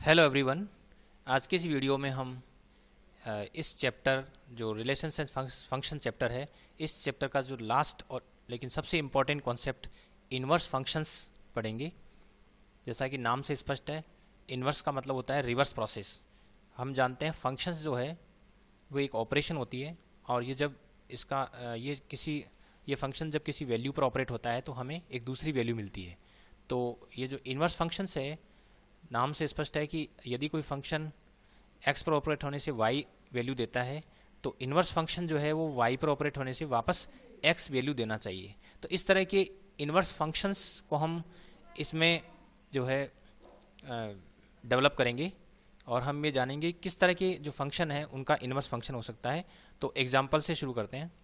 Hello everyone. आज के इस वीडियो में हम इस चैप्टर जो रिलेशंस एंड फंक्शन चैप्टर है, इस चैप्टर का जो लास्ट और लेकिन सबसे इम्पॉर्टेंट कॉन्सेप्ट इन्वर्स फंक्शंस पढ़ेंगे। जैसा कि नाम से स्पष्ट है, इन्वर्स का मतलब होता है रिवर्स प्रोसेस। हम जानते हैं फंक्शंस जो है वो एक ऑपरेशन होती है, और ये जब इसका ये फंक्शन जब किसी वैल्यू पर ऑपरेट होता है तो हमें एक दूसरी वैल्यू मिलती है। तो ये जो इन्वर्स फंक्शंस है, नाम से स्पष्ट है कि यदि कोई फंक्शन x पर ऑपरेट होने से y वैल्यू देता है तो इन्वर्स फंक्शन जो है वो y पर ऑपरेट होने से वापस x वैल्यू देना चाहिए। तो इस तरह के इन्वर्स फंक्शंस को हम इसमें जो है डेवलप करेंगे, और हम ये जानेंगे किस तरह के जो फंक्शन है उनका इन्वर्स फंक्शन हो सकता है। तो एग्जाम्पल से शुरू करते हैं।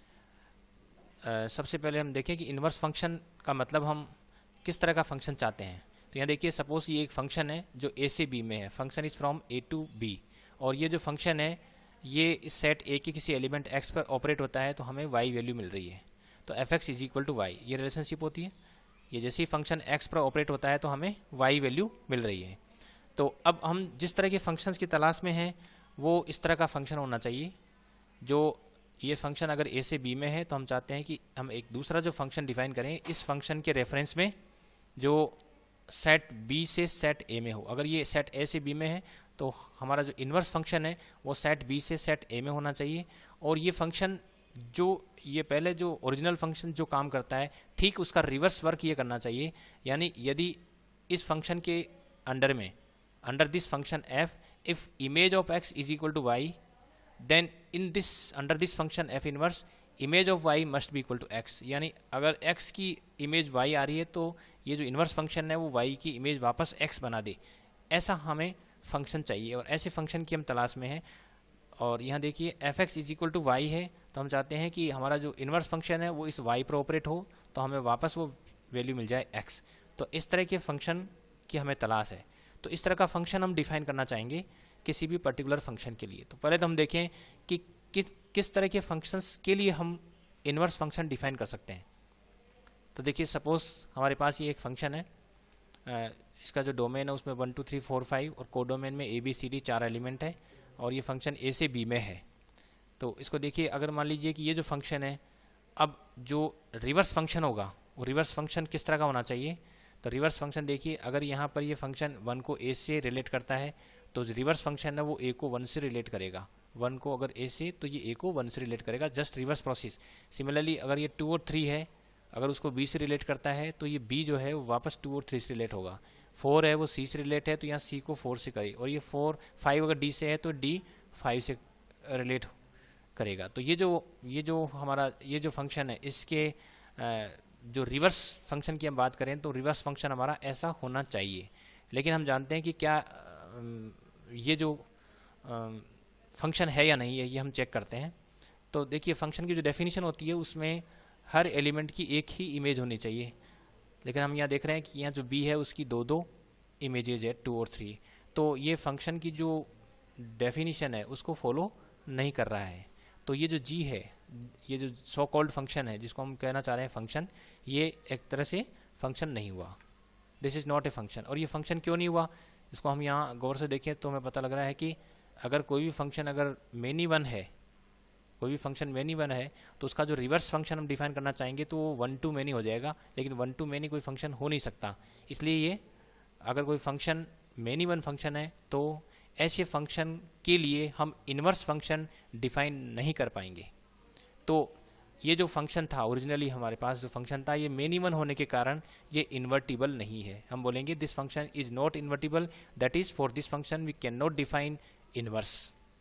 सबसे पहले हम देखें कि इन्वर्स फंक्शन का मतलब हम किस तरह का फंक्शन चाहते हैं। तो यहाँ देखिए, सपोज ये एक फंक्शन है जो ए से बी में है, function is from A to B, और ये जो फंक्शन है ये इस सेट ए के किसी एलिमेंट एक्स पर ऑपरेट होता है तो हमें वाई वैल्यू मिल रही है। तो F x is equal to Y, ये रिलेशनशिप होती है। ये जैसे ही फंक्शन एक्स पर ऑपरेट होता है तो हमें वाई वैल्यू मिल रही है। तो अब हम जिस तरह के फंक्शंस की तलाश में हैं वो इस तरह का फंक्शन होना चाहिए। जो ये फंक्शन अगर ए से बी में है तो हम चाहते हैं कि हम एक दूसरा जो फंक्शन डिफाइन करें इस फंक्शन के रेफरेंस में जो सेट बी से सेट ए में हो। अगर ये सेट ए से बी में है तो हमारा जो इन्वर्स फंक्शन है वो सेट बी से सेट ए में होना चाहिए। और ये फंक्शन जो ये पहले जो ओरिजिनल फंक्शन जो काम करता है ठीक उसका रिवर्स वर्क ये करना चाहिए। यानी यदि इस फंक्शन के अंडर में, under this function F, if image of X is equal to Y, then in this under this function F inverse image of y must be equal to x। यानी अगर x की image y आ रही है तो ये जो inverse function है वो y की इमेज वापस x बना दे, ऐसा हमें फंक्शन चाहिए, और ऐसे फंक्शन की हम तलाश में हैं। और यहाँ देखिए F x is equal to Y है, तो हम चाहते हैं कि हमारा जो इन्वर्स फंक्शन है वो इस y पर ऑपरेट हो तो हमें वापस वो वैल्यू मिल जाए x। तो इस तरह के फंक्शन की हमें तलाश है। तो इस तरह का फंक्शन हम डिफाइन करना चाहेंगे किसी भी पर्टिकुलर फंक्शन के लिए। तो पहले तो हम देखें कि किस तरह के फंक्शंस के लिए हम इन्वर्स फंक्शन डिफाइन कर सकते हैं। तो देखिए, सपोज हमारे पास ये एक फंक्शन है, इसका जो डोमेन है उसमें 1 2 3 4 5 और कोडोमेन में ABCD 4 एलिमेंट है, और ये फंक्शन ए से बी में है। तो इसको देखिए, अगर मान लीजिए कि ये जो फंक्शन है, अब जो रिवर्स फंक्शन होगा वो रिवर्स फंक्शन किस तरह का होना चाहिए। तो रिवर्स फंक्शन देखिए, अगर यहाँ पर ये फंक्शन 1 को ए से रिलेट करता है तो रिवर्स फंक्शन है वो ए को 1 से रिलेट करेगा। 1 को अगर ए से तो ये ए को 1 से रिलेट करेगा, जस्ट रिवर्स प्रोसेस। सिमिलरली अगर ये 2 और 3 है, अगर उसको बी से रिलेट करता है तो ये बी जो है वो वापस 2 और 3 से रिलेट होगा। 4 है वो सी से रिलेट है तो यहाँ सी को 4 से करे, और ये 5 अगर डी से है तो डी 5 से रिलेट करेगा। तो ये जो हमारा ये जो फंक्शन है इसके जो रिवर्स फंक्शन की हम बात करें तो रिवर्स फंक्शन हमारा ऐसा होना चाहिए। लेकिन हम जानते हैं कि क्या ये जो फंक्शन है या नहीं है, ये हम चेक करते हैं। तो देखिए, फंक्शन की जो डेफिनेशन होती है उसमें हर एलिमेंट की एक ही इमेज होनी चाहिए, लेकिन हम यहाँ देख रहे हैं कि यहाँ जो बी है उसकी दो इमेजेज है, 2 और 3। तो ये फंक्शन की जो डेफिनेशन है उसको फॉलो नहीं कर रहा है। तो ये जो जी है, ये जो सो कॉल्ड फंक्शन है जिसको हम कहना चाह रहे हैं फंक्शन, ये एक तरह से फंक्शन नहीं हुआ। This is not a function. और ये फंक्शन क्यों नहीं हुआ, इसको हम यहाँ गौर से देखें तो हमें पता लग रहा है कि अगर कोई भी फंक्शन अगर मेनी वन है, कोई भी फंक्शन मेनी वन है तो उसका जो रिवर्स फंक्शन हम डिफाइन करना चाहेंगे तो वो 1 टू मेनी हो जाएगा, लेकिन 1 टू मेनी कोई फंक्शन हो नहीं सकता। इसलिए ये अगर कोई फंक्शन मेनी वन फंक्शन है तो ऐसे फंक्शन के लिए हम इन्वर्स फंक्शन डिफाइन नहीं कर पाएंगे। तो ये जो फंक्शन था ओरिजिनली हमारे पास जो फंक्शन था, ये मेनी वन होने के कारण ये इन्वर्टिबल नहीं है। हम बोलेंगे this function is not invertible, that is for this function we can not define inverse.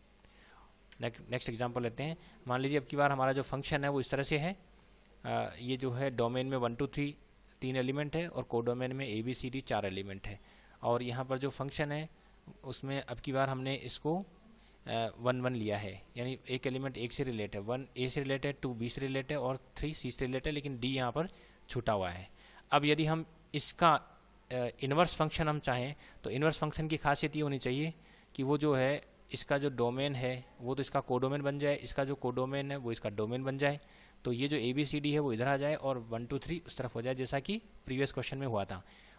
Next example लेते हैं। मान लीजिए अब की बार हमारा जो फंक्शन है वो इस तरह से है, ये जो है डोमेन में 1 2 3 3 एलिमेंट है और कोडोमेन में ABCD 4 एलिमेंट है, और यहाँ पर जो फंक्शन है उसमें अब की बार हमने इसको 1 1 लिया है, यानी एक एलिमेंट एक से रिलेट है, 1 ए से रिलेट है, 2 बी से रिलेट है और 3 सी से रिलेट है, लेकिन डी यहाँ पर छूटा हुआ है। अब यदि हम इसका इन्वर्स फंक्शन हम चाहें तो इन्वर्स फंक्शन की खासियत ये होनी चाहिए कि वो जो है इसका जो डोमेन है वो तो इसका कोडोमेन बन जाए, इसका जो कोडोमेन है वो इसका डोमेन बन जाए। तो ये जो ABCD है वो इधर आ जाए और 1 2 3 उस तरफ हो जाए, जैसा कि प्रीवियस क्वेश्चन में हुआ था।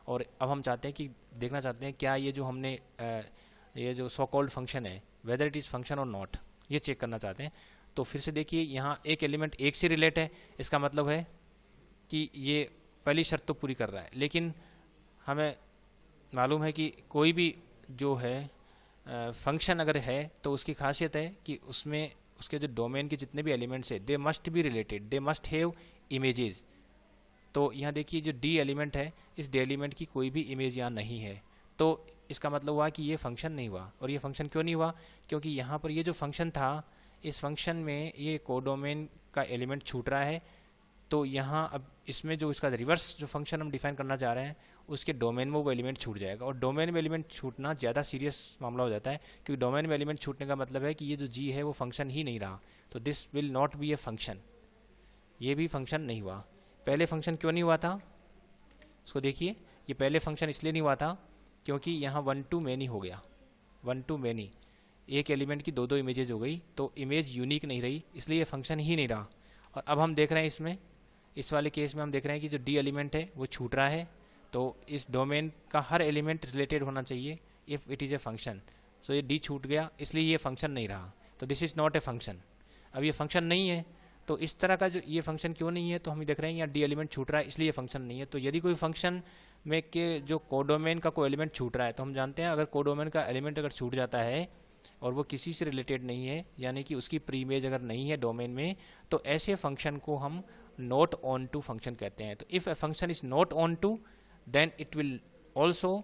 और अब हम चाहते हैं कि देखना चाहते हैं क्या ये जो हमने ये जो सो कॉल्ड फंक्शन है वेदर इट इज़ फंक्शन और नॉट, ये चेक करना चाहते हैं। तो फिर से देखिए यहाँ एक एलिमेंट एक से रिलेट है, इसका मतलब है कि ये पहली शर्त तो पूरी कर रहा है। लेकिन हमें मालूम है कि कोई भी जो है फंक्शन अगर है तो उसकी खासियत है कि उसमें उसके जो डोमेन के जितने भी एलिमेंट्स है they must be related, they must have images. तो यहाँ देखिए जो डी एलिमेंट है, इस डी एलिमेंट की कोई भी इमेज यहाँ नहीं है, तो इसका मतलब हुआ कि ये फंक्शन नहीं हुआ। और ये फंक्शन क्यों नहीं हुआ? क्योंकि यहाँ पर ये जो फंक्शन था, इस फंक्शन में ये कोडोमेन का एलिमेंट छूट रहा है। तो यहाँ अब इसमें जो इसका रिवर्स जो फंक्शन हम डिफाइन करना चाह रहे हैं उसके डोमेन में वो एलिमेंट छूट जाएगा। और डोमेन में एलिमेंट छूटना ज़्यादा सीरियस मामला हो जाता है, क्योंकि डोमेन में एलिमेंट छूटने का मतलब है कि ये जो जी है वो फंक्शन ही नहीं रहा। तो this will not be a function, ये भी फंक्शन नहीं हुआ। पहले फंक्शन क्यों नहीं हुआ था उसको देखिए। ये पहले फंक्शन इसलिए नहीं हुआ था क्योंकि यहाँ वन टू मैनी हो गया, वन टू मैनी, एक एलिमेंट की दो दो इमेजेस हो गई, तो इमेज यूनिक नहीं रही, इसलिए ये फंक्शन ही नहीं रहा। और अब हम देख रहे हैं इसमें, इस वाले केस में हम देख रहे हैं कि जो डी एलिमेंट है वो छूट रहा है। तो इस डोमेन का हर एलिमेंट रिलेटेड होना चाहिए if it is a function. So ये डी छूट गया, इसलिए ये फंक्शन नहीं रहा। तो this is not a function. अब ये फंक्शन नहीं है, तो इस तरह का जो ये फंक्शन क्यों नहीं है, तो हम देख रहे हैं यहाँ डी एलिमेंट छूट रहा है, इसलिए ये फंक्शन नहीं है। तो यदि कोई फंक्शन में के जो कोडोमेन का कोई एलिमेंट छूट रहा है, तो हम जानते हैं अगर कोडोमेन का एलिमेंट अगर छूट जाता है और वो किसी से रिलेटेड नहीं है, यानी कि उसकी प्री इमेज अगर नहीं है डोमेन में, तो ऐसे फंक्शन को हम नॉट ऑन टू फंक्शन कहते हैं। तो if a function is not onto then it will also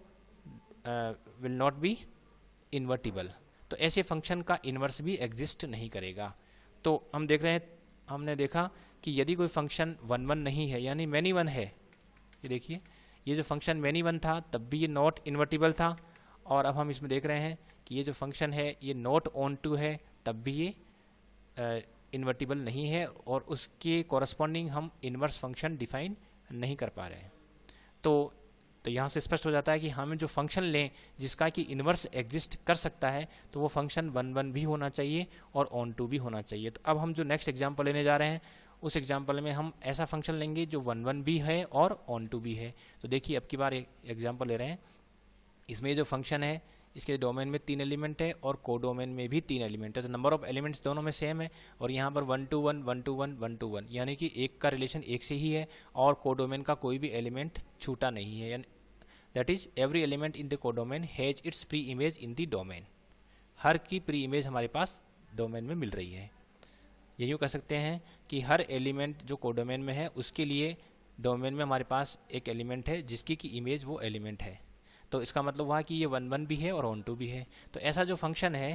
will not be invertible. तो ऐसे फंक्शन का इन्वर्स भी एग्जिस्ट नहीं करेगा। तो हम देख रहे हैं, हमने देखा कि यदि कोई फंक्शन वन वन नहीं है यानी मैनी वन है, ये देखिए ये जो फंक्शन मैनी वन था तब भी ये नॉट इन्वर्टिबल था। और अब हम इसमें देख रहे हैं कि ये जो फंक्शन है ये नॉट ऑन टू है, तब भी ये इन्वर्टिबल नहीं है, और उसके कॉरस्पॉन्डिंग हम इन्वर्स फंक्शन डिफाइन नहीं कर पा रहे हैं। तो यहाँ से स्पष्ट हो जाता है कि हमें जो फंक्शन लें जिसका कि इन्वर्स एग्जिस्ट कर सकता है, तो वो फंक्शन वन वन भी होना चाहिए और ऑन टू भी होना चाहिए। तो अब हम जो नेक्स्ट एग्जाम्पल लेने जा रहे हैं उस एग्जाम्पल में हम ऐसा फंक्शन लेंगे जो वन वन भी है और ऑन टू भी है। तो देखिए अब की बार एक एग्जाम्पल ले रहे हैं, इसमें जो फंक्शन है इसके डोमेन में 3 एलिमेंट है और कोडोमेन में भी 3 एलिमेंट है। तो नंबर ऑफ एलिमेंट्स दोनों में सेम है, और यहाँ पर 1 to 1 1 to 1 1 to 1 यानी कि एक का रिलेशन एक से ही है, और कोडोमेन का कोई भी एलिमेंट छूटा नहीं है। यानी that is every element in the codomain has its pre image in the domain. हर की प्री इमेज हमारे पास डोमेन में मिल रही है। ये यूँ कह सकते हैं कि हर एलिमेंट जो कोडोमेन में है उसके लिए डोमेन में हमारे पास एक एलिमेंट है जिसकी की इमेज वो एलिमेंट है। तो इसका मतलब हुआ कि ये वन वन भी है और ऑन टू भी है। तो ऐसा जो फंक्शन है,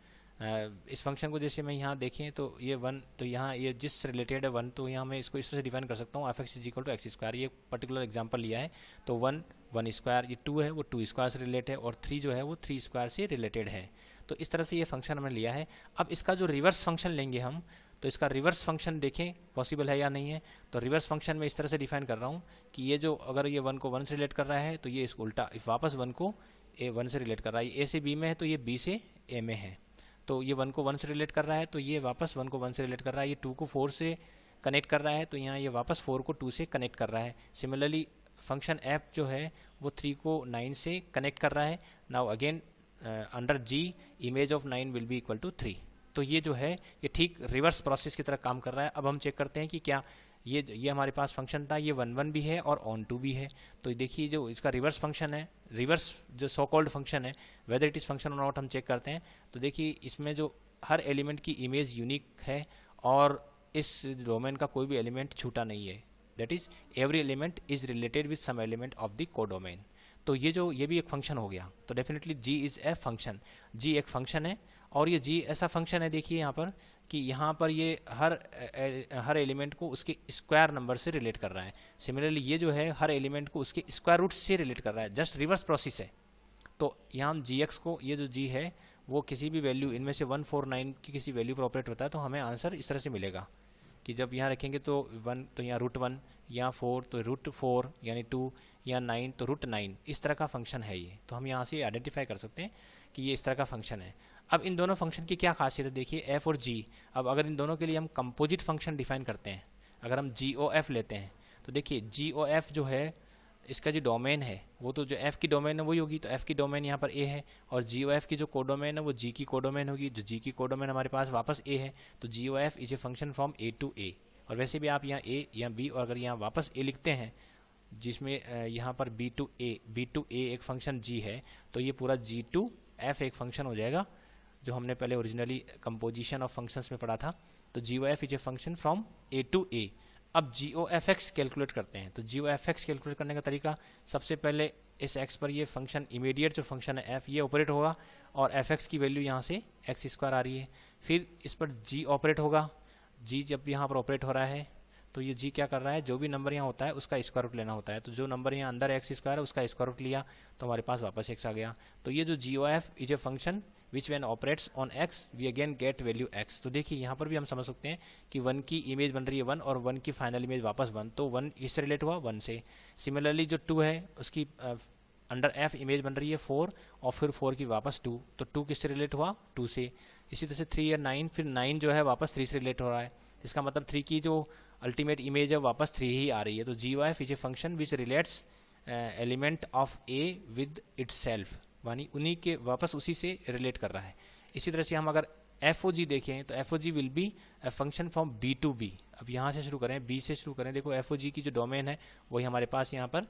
इस फंक्शन को जैसे मैं यहाँ देखें तो ये वन, तो यहाँ ये जिस रिलेटेड है वन, तो यहाँ मैं इसको इस तरह से डिफाइन कर सकता हूँ, f(x = x स्क्वायर। ये पर्टिकुलर एग्जांपल लिया है, तो वन वन स्क्वायर, ये टू है वो टू स्क्वायर से रिलेटेड है, और थ्री जो है वो थ्री स्क्वायर से रिलेटेड है। तो इस तरह से ये फंक्शन हमने लिया है। अब इसका जो रिवर्स फंक्शन लेंगे हम, तो इसका रिवर्स फंक्शन देखें पॉसिबल है या नहीं है। तो रिवर्स फंक्शन में इस तरह से डिफाइन कर रहा हूँ कि ये जो अगर ये वन को वन से रिलेट कर रहा है तो ये इसको उल्टा वापस वन को ए वन से रिलेट कर रहा है। ए से बी में है तो ये बी से ए में है, तो ये वन को वन से रिलेट कर रहा है तो ये वापस वन को वन से रिलेट कर रहा है। ये टू को फोर से कनेक्ट कर रहा है तो यहाँ ये वापस फोर को टू से कनेक्ट कर रहा है। सिमिलरली फंक्शन एफ जो है वो 3 को 9 से कनेक्ट कर रहा है। Now again under g image of 9 will be equal to 3। तो ये जो है ये ठीक रिवर्स प्रोसेस की तरह काम कर रहा है। अब हम चेक करते हैं कि क्या ये हमारे पास फंक्शन था, ये वन वन भी है और ऑन टू भी है। तो देखिए जो इसका रिवर्स फंक्शन है, रिवर्स जो सो कॉल्ड फंक्शन है, वेदर इट इज फंक्शन और नॉट, हम चेक करते हैं। तो देखिए इसमें जो हर एलिमेंट की इमेज यूनिक है और इस डोमेन का कोई भी एलिमेंट छूटा नहीं है। That is every element is related with some element of the codomain. तो ये भी एक फंक्शन हो गया। तो definitely G is a function. G एक फंक्शन है, और ये जी ऐसा फंक्शन है, देखिए यहाँ पर कि यहाँ पर ये हर एलिमेंट को उसके स्क्वायर नंबर से रिलेट कर रहा है। सिमिलरली ये जो है हर एलिमेंट को उसके स्क्वायर रूट से रिलेट कर रहा है, जस्ट रिवर्स प्रोसेस है। तो यहाँ हम जी एक्स को, ये जो जी है वो किसी भी वैल्यू इनमें से 149 की किसी वैल्यू पर ऑपरेट होता है, तो हमें आंसर इस तरह से मिलेगा कि जब यहाँ रखेंगे तो 1 तो यहाँ √1, यहाँ 4 तो √4 यानी 2, या 9 तो √9। इस तरह का फंक्शन है ये। तो हम यहाँ से आइडेंटिफाई कर सकते हैं कि ये इस तरह का फंक्शन है। अब इन दोनों फंक्शन की क्या खासियत है, देखिए एफ और जी। अब अगर इन दोनों के लिए हम कंपोजिट फंक्शन डिफाइन करते हैं, अगर हम GOF लेते हैं, तो देखिए GOF जो है इसका जो डोमेन है वो तो जो f की डोमेन है वही होगी, तो f की डोमेन यहाँ पर a है, और GOF की जो कोडोमेन है वो g की कोडोमेन होगी, जो g की कोडोमेन हमारे पास वापस a है, तो GOF is a function from a to a। और वैसे भी आप यहाँ a या b, और अगर यहाँ वापस a लिखते हैं जिसमें यहाँ पर b टू a एक फंक्शन g है, तो ये पूरा g टू f एक फंक्शन हो जाएगा, जो हमने पहले ओरिजिनली कंपोजिशन ऑफ फंक्शंस में पढ़ा था। तो GOF is a function from a to a। अब GOFX कैलकुलेट करते हैं। तो GOFX कैलकुलेट करने का तरीका, सबसे पहले इस x पर ये फंक्शन इमीडिएट जो फंक्शन है f ये ऑपरेट होगा, और fx की वैल्यू यहाँ से x स्क्वायर आ रही है। फिर इस पर g ऑपरेट होगा, g जब यहाँ पर ऑपरेट हो रहा है तो ये g क्या कर रहा है, जो भी नंबर यहाँ होता है उसका स्क्वायर रूट लेना होता है। तो जो नंबर यहाँ अंदर x स्क्वायर है उसका स्क्वायर रूट लिया तो हमारे पास वापस x आ गया। तो ये जो GOF is a function which when operates on x we again get value x। तो देखिए यहाँ पर भी हम समझ सकते हैं कि 1 की इमेज बन रही है 1, और 1 की फाइनल इमेज वापस 1, तो 1 इससे रिलेट हुआ 1 से। सिमिलरली जो 2 है उसकी अंडर f इमेज बन रही है 4, और फिर 4 की वापस 2, तो 2 किससे रिलेट हुआ 2 से। इसी तरह से 3 या 9, फिर 9 जो है वापस 3 से रिलेट हो रहा है, इसका मतलब 3 की जो अल्टीमेट इमेज है वापस 3 ही आ रही है। तो GOF is a function which relates element of a with itself, यानी उन्हीं के वापस उसी से रिलेट कर रहा है। इसी तरह से हम अगर FOG देखें तो FOG will be a function from B to B। अब यहाँ से शुरू करें, B से शुरू करें, देखो FOG की जो डोमेन है वही हमारे पास यहाँ पर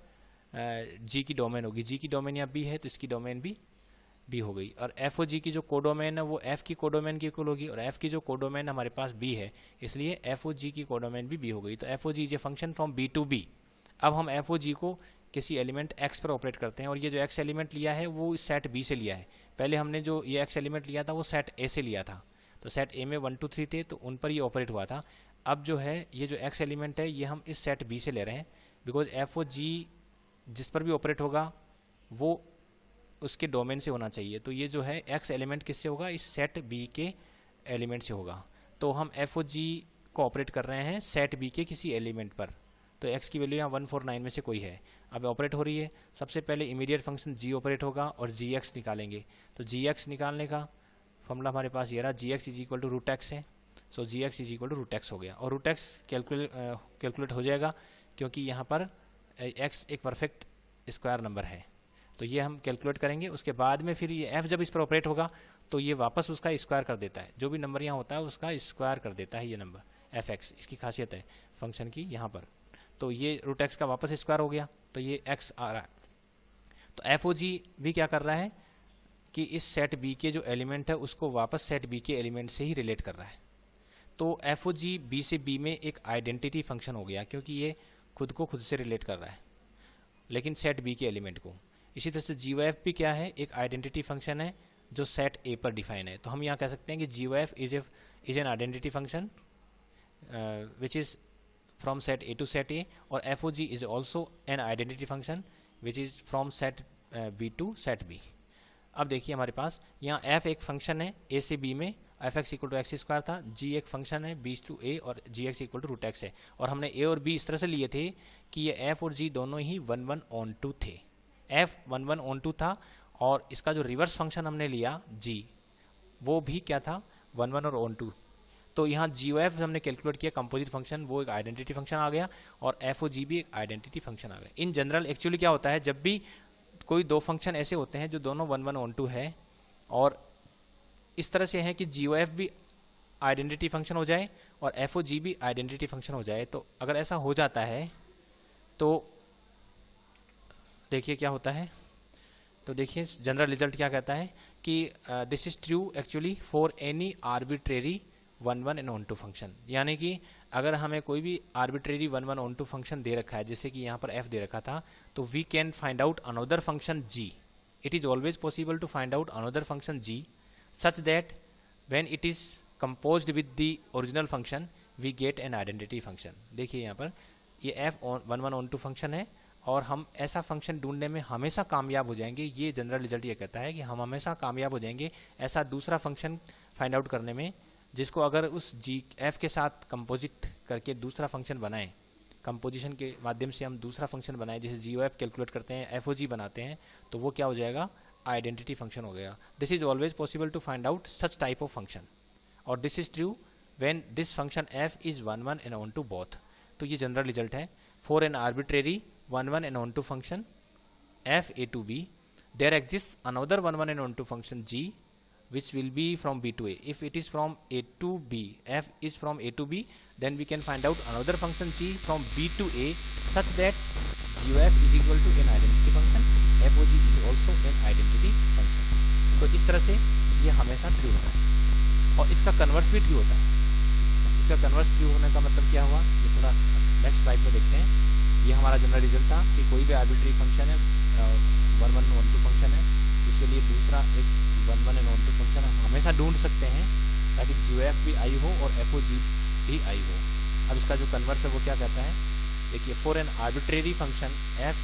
G की डोमेन होगी, G की डोमेन यहाँ B है तो इसकी डोमेन भी B हो गई, और FOG की जो कोडोमेन है वो F की कोडोमेन की इक्वल होगी, और F की जो कोडोमेन हमारे पास B है इसलिए FOG की कोडोमेन भी B हो गई। तो FOG is a function from B to B। अब हम FOG को किसी एलिमेंट x पर ऑपरेट करते हैं, और ये जो x एलिमेंट लिया है वो इस सेट B से लिया है। पहले हमने जो ये x एलिमेंट लिया था वो सेट A से लिया था, तो सेट A में 1 2 3 थे तो उन पर ये ऑपरेट हुआ था। अब जो है ये जो x एलिमेंट है ये हम इस सेट B से ले रहे हैं, बिकॉज FOG जिस पर भी ऑपरेट होगा वो उसके डोमेन से होना चाहिए। तो ये जो है x एलिमेंट किससे होगा, इस सेट B के एलिमेंट से होगा। तो हम FOG को ऑपरेट कर रहे हैं सेट B के किसी एलिमेंट पर, तो x की वैल्यू यहाँ 149 में से कोई है, अब ऑपरेट हो रही है। सबसे पहले इमीडिएट फंक्शन g ऑपरेट होगा और gx निकालेंगे। तो gx निकालने का फॉर्मूला हमारे पास ये रहा, gx is equal to root x है, so gx is equal to root x हो गया, और रूट एक्स कैलकुलेट हो जाएगा क्योंकि यहाँ पर x एक परफेक्ट स्क्वायर नंबर है। तो ये हम कैलकुलेट करेंगे, उसके बाद में फिर ये f जब इस पर ऑपरेट होगा तो ये वापस उसका स्क्वायर कर देता है, जो भी नंबर यहाँ होता है उसका स्क्वायर कर देता है ये नंबर fx, इसकी खासियत है फंक्शन की यहाँ पर। तो ये रूट एक्स का वापस स्क्वायर हो गया तो ये x आ रहा है। तो FOG भी क्या कर रहा है कि इस सेट B के जो एलिमेंट है उसको वापस सेट B के एलिमेंट से ही रिलेट कर रहा है। तो FOG B से B में एक आइडेंटिटी फंक्शन हो गया क्योंकि ये खुद को खुद से रिलेट कर रहा है लेकिन सेट B के एलिमेंट को। इसी तरह से GOF भी क्या है, एक आइडेंटिटी फंक्शन है जो सेट A पर डिफाइन है। तो हम यहाँ कह सकते हैं कि GOF is an identity function which is from set A to set A, और FOG is also an identity function which is from set B to set B। अब देखिए हमारे पास यहाँ f एक फंक्शन है A से B में, fx equal to x square था, g एक फंक्शन है B टू A और gx equal to root x है, और हमने A और B इस तरह से लिए थे कि ये f और g दोनों ही 1 1 on 2 थे। f 1 1 on 2 था, और इसका जो रिवर्स फंक्शन हमने लिया g वो भी क्या था 1 1 और on 2। तो यहाँ GOF हमने कैलकुलेट किया कंपोजिट फंक्शन, वो एक आइडेंटिटी फंक्शन आ गया, और FOG भी एक आइडेंटिटी फंक्शन आ गया। इन जनरल एक्चुअली क्या होता है, जब भी कोई दो फंक्शन ऐसे होते हैं जो दोनों 1 1 on 2 है और इस तरह से है कि GOF भी आइडेंटिटी फंक्शन हो जाए और FOG भी आइडेंटिटी फंक्शन हो जाए, तो अगर ऐसा हो जाता है तो देखिए क्या होता है। तो देखिए जनरल रिजल्ट क्या कहता है कि this is true actually for any arbitrary 1 1 and on 2 function, यानी कि अगर हमें कोई भी आर्बिट्रेरी 1 1 on 2 फंक्शन दे रखा है, जैसे कि यहाँ पर f दे रखा था, तो we can find out another function g। It is always possible to find out another function g such that when it is composed with the original function we get an identity function. देखिए यहाँ पर ये f 1 1 on 2 function है, और हम ऐसा function ढूंढने में हमेशा कामयाब हो जाएंगे। ये जनरल रिजल्ट ये कहता है कि हम हमेशा कामयाब हो जाएंगे ऐसा दूसरा फंक्शन फाइंड आउट करने में, जिसको अगर उस f के साथ कंपोजिट करके दूसरा फंक्शन बनाएं, कंपोजिशन के माध्यम से हम दूसरा फंक्शन बनाएं, जैसे GOF कैलकुलेट करते हैं, FOG बनाते हैं, तो वो क्या हो जाएगा, आइडेंटिटी फंक्शन हो गया। This is always possible to find out such type of function, और this is true when this function f is 1 1 and on to both। तो ये जनरल रिजल्ट है for an arbitrary one one and onto function f a to b, there exists another one one and on to function g which will be from b to a. If it is from a to b, f is from a to b, then we can find out another function g from b to a such that g of f is equal to an identity function, f o g is also an identity function. तो इस तरह से ये हमेशा true होता है और इसका कन्वर्स भी ट्रू होता है। इसका कन्वर्स ट्रू होने का मतलब क्या हुआ, ये थोड़ा नेक्स्ट स्लाइड में देखते हैं। ये हमारा जनरल रिजल्ट था कि कोई भी आर्बिट्री फंक्शन है, one one one to function है, उसके लिए दूसरा एक one one and one to function हम हमेशा ढूंढ सकते हैं ताकि जी एफ भी आई हो और एफ ओ जी भी आई हो। अब इसका जो कन्वर्स है वो क्या कहता है, देखिए for an arbitrary function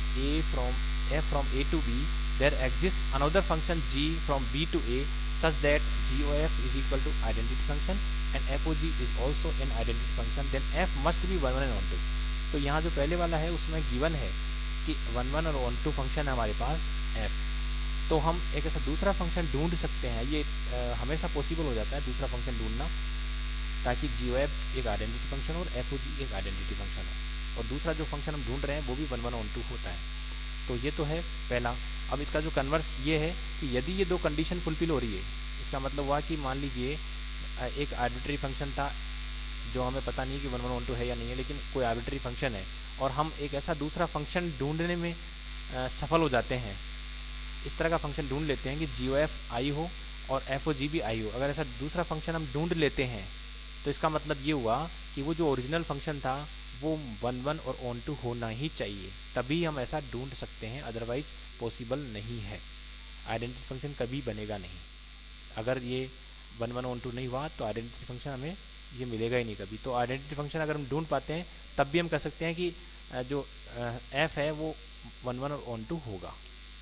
f from A to b there exist another function g from b to a such that g o f is equal to identity function and f o g is also an identity function, then f must be one one and one to. तो यहाँ जो पहले वाला है उसमें given है कि one one और वन टू फंक्शन है हमारे पास f, तो हम एक ऐसा दूसरा फंक्शन ढूंढ सकते हैं। ये हमेशा पॉसिबल हो जाता है दूसरा फंक्शन ढूंढना ताकि जी ओ एफ एक आइडेंटिटी फंक्शन और एफ ओ जी एक आइडेंटिटी फंक्शन हो और दूसरा जो फंक्शन हम ढूंढ रहे हैं वो भी वन वन वन टू होता है। तो ये तो है पहला। अब इसका जो कन्वर्स ये है कि यदि ये दो कंडीशन फुलफिल हो रही है, इसका मतलब हुआ कि मान लीजिए एक आर्बिट्री फंक्शन था जो हमें पता नहीं कि वन वन वन टू है या नहीं है, लेकिन कोई आर्बिट्री फंक्शन है और हम एक ऐसा दूसरा फंक्शन ढूंढने में सफल हो जाते हैं, इस तरह का फंक्शन ढूंढ लेते हैं कि जी ओ एफ आई हो और एफ ओ जी भी आई हो। अगर ऐसा दूसरा फंक्शन हम ढूंढ लेते हैं तो इसका मतलब ये हुआ कि वो जो ओरिजिनल फंक्शन था वो वन वन और ऑन टू होना ही चाहिए, तभी हम ऐसा ढूंढ सकते हैं, अदरवाइज पॉसिबल नहीं है। आइडेंटिटी फंक्शन कभी बनेगा नहीं। अगर ये वन वन ऑन टू नहीं हुआ तो आइडेंटिटी फंक्शन हमें ये मिलेगा ही नहीं कभी। तो आइडेंटिटी फंक्शन अगर हम ढूंढ पाते हैं तब भी हम कह सकते हैं कि जो f है वो वन वन और ऑन टू होगा।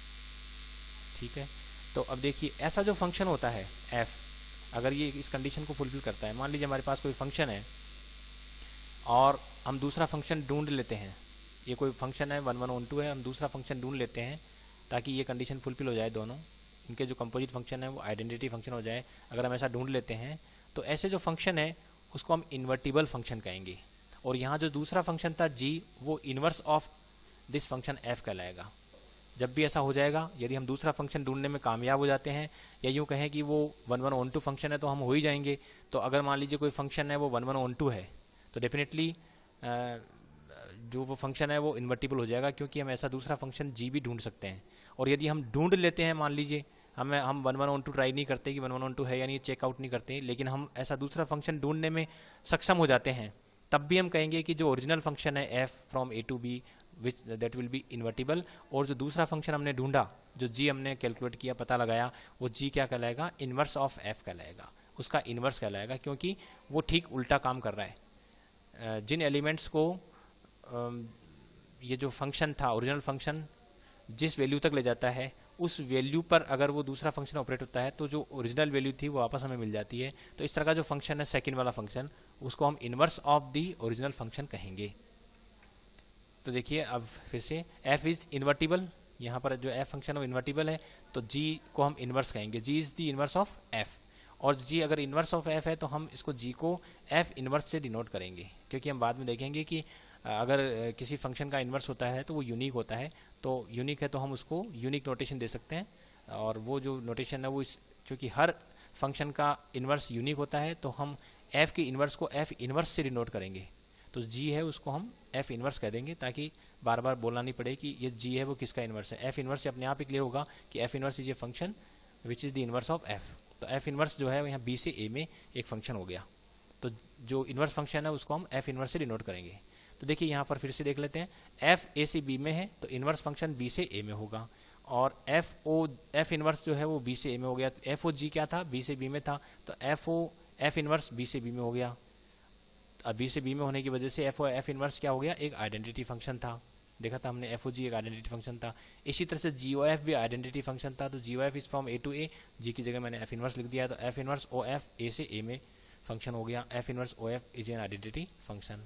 ठीक है, तो अब देखिए ऐसा जो फंक्शन होता है f, अगर ये इस कंडीशन को फुलफिल करता है, मान लीजिए हमारे पास कोई फंक्शन है और हम दूसरा फंक्शन ढूंढ लेते हैं, ये कोई फंक्शन है वन वन ऑन टू है, हम दूसरा फंक्शन ढूंढ लेते हैं ताकि ये कंडीशन फुलफिल हो जाए, दोनों इनके जो कंपोजिट फंक्शन है वो आइडेंटिटी फंक्शन हो जाए। अगर हम ऐसा ढूंढ लेते हैं तो ऐसे जो फंक्शन है उसको हम इन्वर्टिबल फंक्शन कहेंगे और यहाँ जो दूसरा फंक्शन था g वो inverse of this function f कहलाएगा। जब भी ऐसा हो जाएगा, यदि हम दूसरा फंक्शन ढूंढने में कामयाब हो जाते हैं या यूँ कहें कि वो one one onto function है तो हम हो ही जाएंगे। तो अगर मान लीजिए कोई फंक्शन है वो वन वन ऑन टू है तो डेफिनेटली जो वो फंक्शन है वो इन्वर्टिबल हो जाएगा, क्योंकि हम ऐसा दूसरा फंक्शन g भी ढूंढ सकते हैं। और यदि हम ढूंढ लेते हैं, मान लीजिए हम one one onto try नहीं करते कि वन वन ऑन टू है या नहीं, चेकआउट नहीं करते, लेकिन हम ऐसा दूसरा फंक्शन ढूंढने में सक्षम हो जाते हैं, तब भी हम कहेंगे कि जो ओरिजिनल फंक्शन है f from a to b which that will be invertible, और जो दूसरा फंक्शन हमने ढूंढा, जो g हमने कैलकुलेट किया, पता लगाया, वो g क्या कहलाएगा, इन्वर्स ऑफ f कहलाएगा, उसका इन्वर्स कहलाएगा, क्योंकि वो ठीक उल्टा काम कर रहा है। जिन एलिमेंट्स को ये जो फंक्शन था ओरिजिनल फंक्शन जिस वैल्यू तक ले जाता है, उस वैल्यू पर अगर वो दूसरा फंक्शन ऑपरेट होता है तो जो ओरिजिनल वैल्यू थी वो वापस हमें मिल जाती है। तो इस तरह का जो फंक्शन है सेकंड वाला फंक्शन, उसको हम inverse of the original function कहेंगे। तो देखिए अब फिर से f इज इन्वर्टिबल, यहाँ पर जो f फंक्शन है वो इन्वर्टिबल है, तो g को हम इन्वर्स कहेंगे, g is the inverse of f, और g अगर इन्वर्स ऑफ f है तो हम इसको g को f इन्वर्स से डिनोट करेंगे, क्योंकि हम बाद में देखेंगे कि अगर किसी फंक्शन का इन्वर्स होता है तो वो यूनिक होता है, तो यूनिक है तो हम उसको यूनिक नोटेशन दे सकते हैं, और वो जो नोटेशन है वो क्योंकि हर फंक्शन का इन्वर्स यूनिक होता है तो हम f की इन्वर्स को f इन्वर्स से डिनोट करेंगे। तो g है उसको हम f इन्वर्स कह देंगे, ताकि बार बार बोलना नहीं पड़े कि ये g है वो किसका इन्वर्स है। f इन्वर्स से अपने आप ही क्लियर होगा कि f inverse is a function which is the inverse of f। तो f इन्वर्स जो है यहाँ b से a में एक फंक्शन हो गया, तो जो इन्वर्स फंक्शन है उसको हम f इन्वर्स से डिनोट करेंगे। तो देखिए यहाँ पर फिर से देख लेते हैं, f a से b में है तो इन्वर्स फंक्शन b से a में होगा, और f इन्वर्स जो है वो b से a में हो गया। तो f o g क्या था, b से b में था, तो f इन्वर्स b से b में हो गया। अब b से b में होने की वजह से f इन्वर्स क्या हो गया, एक आइडेंटिटी फंक्शन था, देखा था हमने f o g एक आइडेंटिटी फंक्शन था। इसी तरह से g o f भी आइडेंटिटी फंक्शन था, तो g o f is from a to a, g की जगह मैंने f इन्वर्स लिख दिया, तो f inverse o f a से a में फंक्शन हो गया, f inverse o f is an identity function.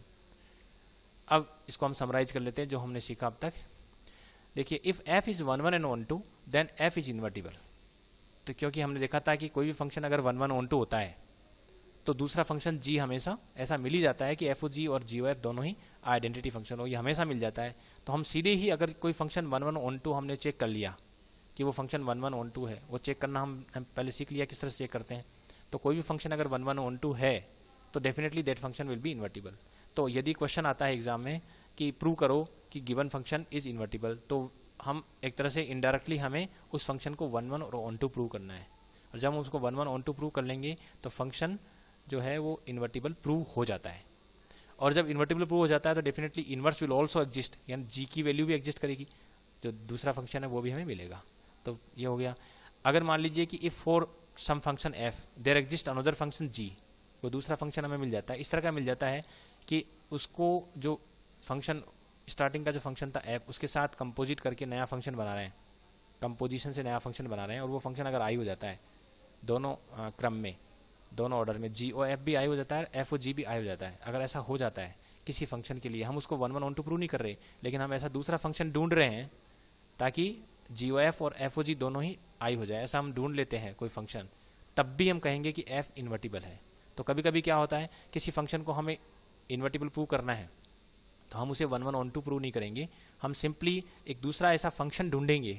अब इसको हम समराइज कर लेते हैं जो हमने सीखा अब तक। देखिए if f is one one and onto then f is invertible, तो क्योंकि हमने देखा था कि कोई भी फंक्शन अगर वन वन ऑन टू होता है तो दूसरा फंक्शन g हमेशा ऐसा मिल ही जाता है कि f o g और g o f दोनों ही आइडेंटिटी फंक्शन हो, ये हमेशा मिल जाता है। तो हम सीधे ही अगर कोई फंक्शन 1 1 ऑन 2 हमने चेक कर लिया कि वो फंक्शन 1 1 ऑन 2 है, वो चेक करना हम पहले सीख लिया किस तरह से चेक करते हैं। तो कोई भी फंक्शन अगर 1 1 ऑन 2 है तो definitely that function will be invertible. तो यदि क्वेश्चन आता है एग्जाम में कि प्रूव करो कि गिवन फंक्शन इज इन्वर्टिबल, तो हम एक तरह से इनडायरेक्टली हमें उस फंक्शन को 1 1 और ऑन 2 प्रूव करना है। और जब हम उसको 1 1 ऑन 2 प्रूव कर लेंगे तो फंक्शन जो है वो इन्वर्टिबल प्रूव हो जाता है। और जब इन्वर्टिबल प्रूव हो जाता है तो definitely inverse will also exist, यानी जी की वैल्यू भी एग्जिस्ट करेगी, जो दूसरा फंक्शन है वो भी हमें मिलेगा। तो ये हो गया। अगर मान लीजिए कि if for some function f there exist another function g, वो दूसरा फंक्शन हमें मिल जाता है। इस तरह का मिल जाता है कि उसको जो फंक्शन स्टार्टिंग का जो फंक्शन था एफ, उसके साथ कंपोजिट करके नया फंक्शन बना रहे हैं, कंपोजिशन से नया फंक्शन बना रहे हैं, और वो फंक्शन अगर आई हो जाता है दोनों क्रम में, दोनों ऑर्डर में, जी और एफ भी आई हो जाता है, एफ और जी भी आई हो जाता है। अगर ऐसा हो जाता है किसी फंक्शन के लिए, हम उसको 1 1 ऑन 2 प्रूव नहीं कर रहे, लेकिन हम ऐसा दूसरा फंक्शन ढूंढ रहे हैं ताकि जी ओ एफ और एफ ओ जी दोनों ही आई हो जाए, ऐसा हम ढूंढ लेते हैं कोई फंक्शन, तब भी हम कहेंगे कि एफ इन्वर्टिबल है। तो कभी कभी क्या होता है, किसी फंक्शन को हमें इन्वर्टिबल प्रूव करना है तो हम उसे 1 1 ऑन 2 प्रूव नहीं करेंगे, हम सिंपली एक दूसरा ऐसा फंक्शन ढूंढेंगे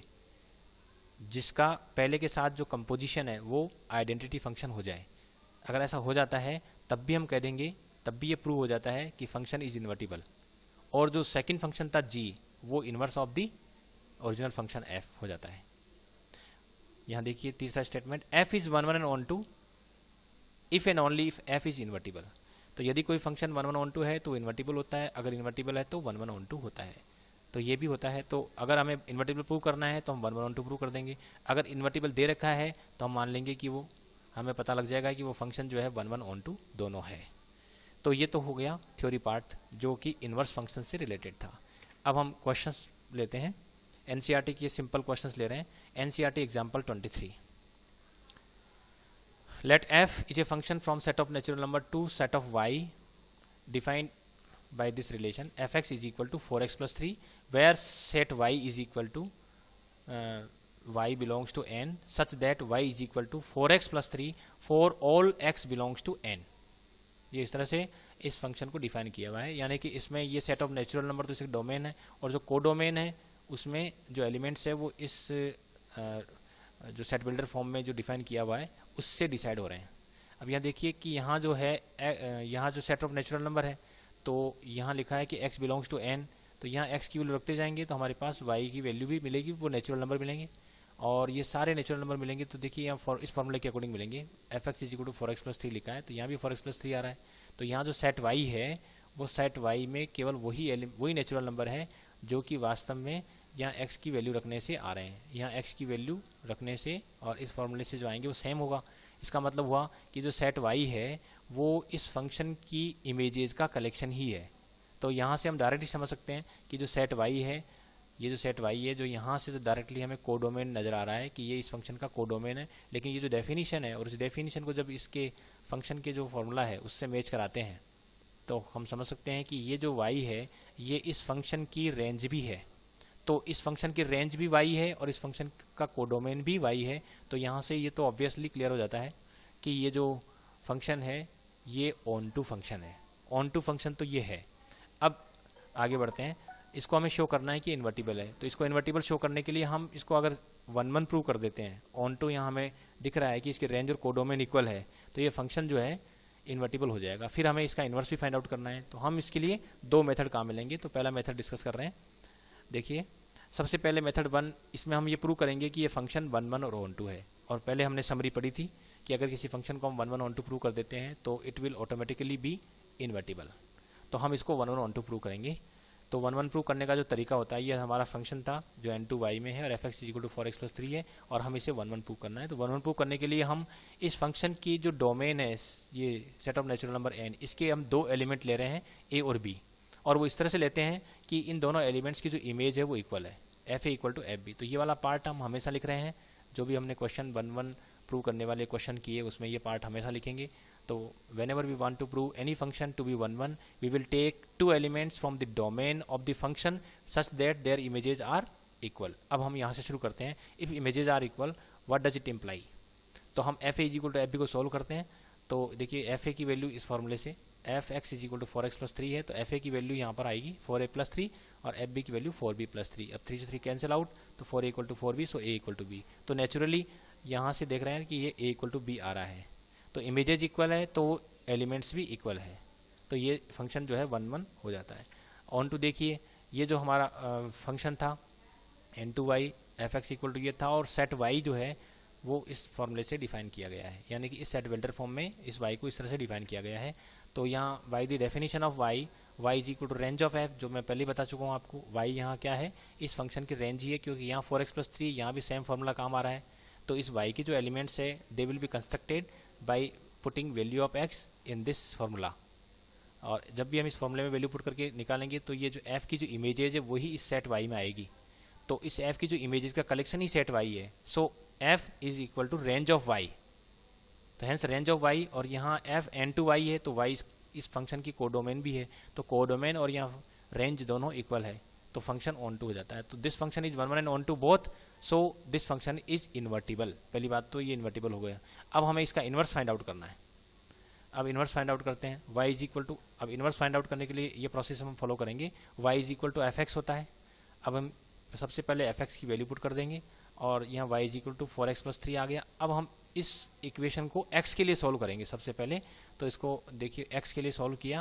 जिसका पहले के साथ जो कंपोजिशन है वो आइडेंटिटी फंक्शन हो जाए। अगर ऐसा हो जाता है तब भी हम कह देंगे, तब भी ये प्रूव हो जाता है कि फंक्शन इज इन्वर्टिबल। और जो सेकंड फंक्शन था जी, वो inverse of the original function f हो जाता है। यहां देखिए तीसरा statement, f is 1 1 on 2 if and only if f is invertible. तो यदि कोई फंक्शन 1 1 ऑन 2 है तो इन्वर्टिबल होता है, अगर इन्वर्टिबल है तो 1 1 ऑन 2 होता है। तो ये भी होता है। तो अगर हमें इन्वर्टिबल प्रूव करना है तो हम 1 1 ऑन 2 प्रूव कर देंगे। अगर इन्वर्टिबल दे रखा है तो हम मान लेंगे कि वो, हमें पता लग जाएगा कि वो फंक्शन जो है 1 1 ऑन 2 दोनों है। तो ये तो हो गया थ्योरी पार्ट जो कि इनवर्स फंक्शन से रिलेटेड था। अब हम क्वेश्चंस लेते हैं। एनसीईआरटी के सिंपल क्वेश्चंस ले रहे हैं। NCERT example 23, let f is a function from set of natural number to set of y defined by this relation fx is equal to 4x plus 3 where set y is equal to y belongs to n such that y is equal to 4x plus 3 for all x belongs to n। ये इस तरह से इस function को define किया हुआ है, यानी कि इसमें ये सेट ऑफ नेचुरल नंबर तो इसका डोमेन है, और जो कोडोमेन है उसमें जो एलिमेंट्स है वो इस जो सेट बिल्डर फॉर्म में जो डिफाइन किया हुआ है उससे डिसाइड हो रहे हैं। अब यहाँ देखिए कि यहाँ जो है, यहाँ जो सेट ऑफ नेचुरल नंबर है तो यहाँ लिखा है कि x बिलोंग्स टू n, तो यहाँ x की वैल्यू रखते जाएंगे तो हमारे पास y की वैल्यू भी मिलेगी, वो नेचुरल नंबर मिलेंगे और ये सारे नेचुरल नंबर मिलेंगे। तो देखिए यहाँ इस फॉर्मूले के अकॉर्डिंग मिलेंगे। fx is equal to 4x plus 3 लिखा है तो यहाँ भी 4x प्लस 3 आ रहा है। तो यहाँ जो सेट y है वो सेट y में केवल वही नेचुरल नंबर है जो कि वास्तव में यहाँ x की वैल्यू रखने से आ रहे हैं। यहाँ x की वैल्यू रखने से और इस फॉर्मूले से जो आएंगे वो सेम होगा। इसका मतलब हुआ कि जो सेट y है वो इस फंक्शन की इमेजेस का कलेक्शन ही है। तो यहाँ से हम डायरेक्टली समझ सकते हैं कि जो सेट y है, ये जो सेट y है जो यहाँ से तो डायरेक्टली हमें कोडोमेन नज़र आ रहा है कि ये इस फंक्शन का कोडोमेन है। लेकिन ये जो डेफिनेशन है और इस डेफिनेशन को जब इसके फंक्शन के जो फॉर्मूला है उससे मैच कराते हैं तो हम समझ सकते हैं कि ये जो y है ये इस फंक्शन की रेंज भी है। तो इस फंक्शन की रेंज भी y है और इस फंक्शन का कोडोमेन भी y है। तो यहाँ से ये तो ऑब्वियसली क्लियर हो जाता है कि ये जो फंक्शन है ये ऑन टू फंक्शन है। ऑन टू फंक्शन तो ये है। अब आगे बढ़ते हैं। इसको हमें शो करना है कि इन्वर्टिबल है, तो इसको इन्वर्टिबल शो करने के लिए हम इसको अगर 1 1 प्रूव कर देते हैं। ऑन टू यहाँ हमें दिख रहा है कि इसकी रेंज और कोडोमेन इक्वल है तो ये फंक्शन जो है इन्वर्टिबल हो जाएगा। फिर हमें इसका इन्वर्स भी फाइंड आउट करना है। तो हम इसके लिए दो मेथड काम मिलेंगे। तो पहला मेथड डिस्कस कर रहे हैं। देखिए सबसे पहले मेथड 1, इसमें हम ये प्रूव करेंगे कि ये फंक्शन 1 1 और ऑन टू है। और पहले हमने समरी पढ़ी थी कि अगर किसी फंक्शन को हम 1 1 ऑन टू प्रूव कर देते हैं तो it will automatically be invertible. तो हम इसको 1 1 ऑन टू प्रूव करेंगे। तो 1 1 प्रूव करने का जो तरीका होता है, ये हमारा फंक्शन था जो n2y में है और fx is equal to 4x plus 3 है और हम इसे 1 1 प्रूव करना है। तो 1 1 प्रूव करने के लिए हम इस फंक्शन की जो डोमेन है, ये set of natural number n, इसके हम दो एलिमेंट ले रहे हैं a और b, और वो इस तरह से लेते हैं कि इन दोनों एलिमेंट्स की जो इमेज है वो इक्वल है, f equal to f b. तो ये वाला पार्ट हम हमेशा लिख रहे हैं। जो भी हमने क्वेश्चन 1 1 प्रूव करने वाले क्वेश्चन किए उसमें ये पार्ट हमेशा लिखेंगे। तो whenever we want to prove any function to be 1 1, we will take two elements from the domain of the function such that their images are equal। अब हम यहाँ से शुरू करते हैं। if images are equal, what does it imply? तो हम f a equal to f b को सॉल्व करते हैं। तो देखिए f a की वैल्यू इस फॉर्मूले से f x is equal to 4x plus 3 है, तो एफ ए की वैल्यू यहाँ पर आएगी 4a प्लस 3 और एफ बी की वैल्यू 4b प्लस 3। अब 3 से 3 कैंसिल आउट, तो 4a equal to 4b, so a equal to b। तो नेचुरली यहाँ से देख रहे हैं कि ये a इक्वल टू b आ रहा है, तो इमेजेज इक्वल है तो एलिमेंट्स भी इक्वल है, तो ये फंक्शन जो है 1 1 हो जाता है। ऑन टू देखिए, ये जो हमारा फंक्शन था n2y F x equal to ये था, और सेट y जो है वो इस फॉर्मूले से डिफाइन किया गया है, यानी कि इस सेट वेक्टर फॉर्म में इस y को इस तरह से डिफाइन किया गया है। तो यहाँ y the definition of y is equal to range of f, जो मैं पहले बता चुका हूँ आपको। y यहाँ क्या है, इस फंक्शन की रेंज ही है, क्योंकि यहाँ 4x प्लस 3 यहाँ भी सेम फॉर्मूला काम आ रहा है। तो इस y के जो एलिमेंट्स है they will be constructed by putting value of x in this formula, और जब भी हम इस फॉर्मूले में वैल्यू पुट करके निकालेंगे तो ये जो f की जो इमेजेज है वही इस सेट y में आएगी। तो इस f की जो इमेजेस का कलेक्शन ही सेट y है, so f is equal to range of y, तो हेंस रेंज ऑफ y, और यहाँ f n2y है, तो y इस फंक्शन की कोडोमेन भी है, तो कोडोमेन और यहाँ रेंज दोनों इक्वल है, तो फंक्शन ऑन टू हो जाता है। तो this function is 1 1 and onto both, so this function is invertible. पहली बात तो ये इन्वर्टिबल हो गया। अब हमें इसका इन्वर्स फाइंड आउट करना है। अब इन्वर्स फाइंड आउट करते हैं। y इज इक्वल टू, अब इन्वर्स फाइंड आउट करने के लिए ये प्रोसेस हम फॉलो करेंगे। y is equal to f x होता है। अब हम सबसे पहले एफ एक्स की वैल्यू पुट कर देंगे, और यहाँ y is equal to 4x plus 3 आ गया। अब हम इस इक्वेशन को x के लिए सॉल्व करेंगे सबसे पहले। तो इसको देखिए, x के लिए सॉल्व किया,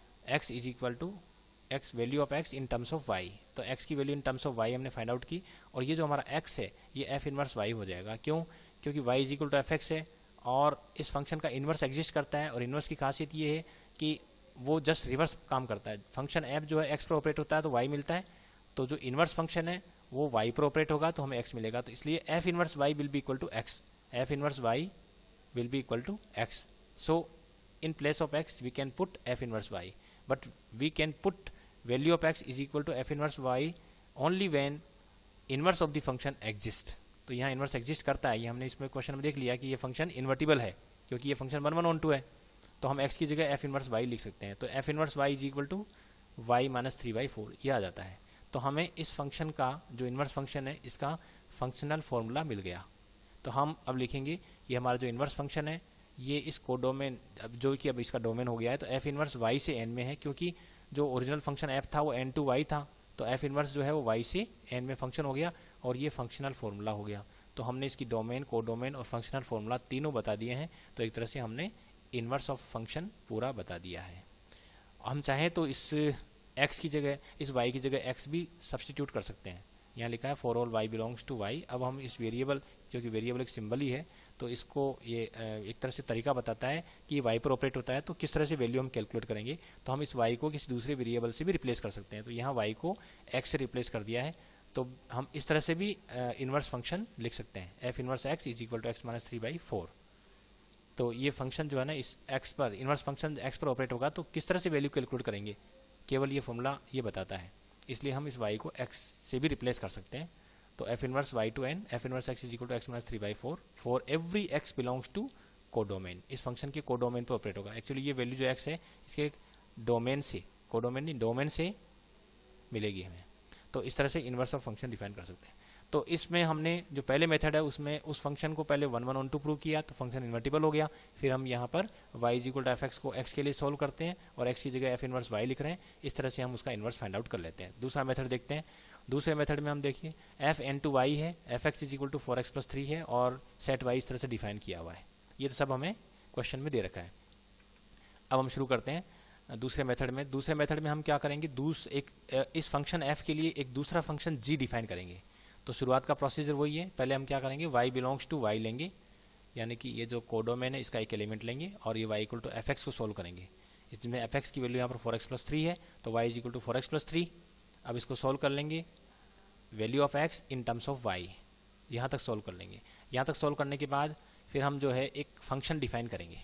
x is equal to x value of x in terms of y, तो x की value in terms of y हमने फाइंड आउट की, और ये जो हमारा x है ये f इनवर्स y हो जाएगा। क्यों? क्योंकि y is equal to f x है, और इस फंक्शन का इन्वर्स एग्जिस्ट करता है, और इन्वर्स की खासियत ये है कि वो जस्ट रिवर्स काम करता है। फंक्शन f जो है x पर ऑपरेट होता है तो y मिलता है, तो जो इन्वर्स फंक्शन है वो y पर ऑपरेट होगा तो हमें x मिलेगा। तो इसलिए f inverse y will be equal to x, f inverse y will be equal to x. So in place of x we can put f inverse y, but we can put value of x is equal to f inverse y only when inverse of the function exist. तो यहाँ inverse exist करता है, ये हमने इसमें question में देख लिया कि ये फंक्शन इन्वर्टिबल है, क्योंकि ये फंक्शन 1 1 ऑन टू है, तो हम x की जगह f इनवर्स y लिख सकते हैं। तो f inverse y is equal to y minus 3/4 ये आ जाता है। तो हमें इस फंक्शन का जो इन्वर्स फंक्शन है इसका फंक्शनल फॉर्मूला मिल गया। तो हम अब लिखेंगे, ये हमारा जो इन्वर्स फंक्शन है ये इस कोडोमेन, जो कि अब इसका डोमेन हो गया है, तो f इनवर्स y से n में है, क्योंकि जो ओरिजिनल फंक्शन f था वो n2y था, तो f इनवर्स जो है वो y से n में फंक्शन हो गया, और ये फंक्शनल फॉर्मूला हो गया। तो हमने इसकी डोमेन, कोडोमेन और फंक्शनल फॉर्मूला तीनों बता दिए हैं, तो एक तरह से हमने इन्वर्स ऑफ फंक्शन पूरा बता दिया है। हम चाहें तो इस x की जगह, इस y की जगह x भी सब्सटीट्यूट कर सकते हैं। यहाँ लिखा है for all y belongs to y। अब हम इस वेरिएबल, क्योंकि वेरिएबल एक सिंबल ही है, तो इसको ये एक तरह से तरीका बताता है कि y पर ऑपरेट होता है तो किस तरह से वैल्यू हम कैलकुलेट करेंगे। तो हम इस y को किसी दूसरे वेरिएबल से भी रिप्लेस कर सकते हैं। तो यहाँ y को x से रिप्लेस कर दिया है, तो हम इस तरह से भी इन्वर्स फंक्शन लिख सकते हैं, f inverse x is equal to x minus 3/4। तो ये फंक्शन जो है ना, इस x पर, इन्वर्स फंक्शन x पर ऑपरेट होगा तो किस तरह से वैल्यू कैलकुलेट करेंगे, केवल ये फॉर्मूला ये बताता है। इसलिए हम इस y को x से भी रिप्लेस कर सकते हैं। तो f inverse y to n, f inverse x is equal to x minus 3/4 for every x belongs to codomain. इस फंक्शन के कोडोमेन पर ऑपरेट होगा। एक्चुअली ये वैल्यू जो x है इसके डोमेन से, कोडोमेन नहीं डोमेन से मिलेगी हमें। तो इस तरह से इन्वर्स ऑफ फंक्शन डिफाइन कर सकते हैं। तो इसमें हमने जो पहले मेथड है उसमें उस फंक्शन को पहले 1 1 ऑन टू प्रूव किया, तो फंक्शन इन्वर्टिबल हो गया। फिर हम यहाँ पर y is equal to f x को x के लिए सोल्व करते हैं, और x की जगह f इनवर्स y लिख रहे हैं। इस तरह से हम उसका इन्वर्स फाइंड आउट कर लेते हैं। दूसरा मेथड देखते हैं। दूसरे मेथड में हम देखिए f n2y है, f x is equal to 4x plus 3 है, और सेट y इस तरह से डिफाइन किया हुआ है। ये तो सब हमें क्वेश्चन में दे रखा है। अब हम शुरू करते हैं दूसरे मेथड में। दूसरे मेथड में हम क्या करेंगे, इस फंक्शन f के लिए एक दूसरा फंक्शन g डिफाइन करेंगे। तो शुरुआत का प्रोसीजर वही है। पहले हम क्या करेंगे, y बिलोंग्स टू y लेंगे, यानी कि ये जो कोडोमेन है इसका एक एलिमेंट लेंगे, और ये y equal to f x को सोल्व करेंगे। इसमें एफ एक्स की वैल्यू यहाँ पर 4x प्लस 3 है, तो y is equal to 4x plus 3। अब इसको सोल्व कर लेंगे, value of x in terms of y, यहाँ तक सोल्व कर लेंगे। यहाँ तक सोल्व करने के बाद फिर हम जो है एक फंक्शन डिफाइन करेंगे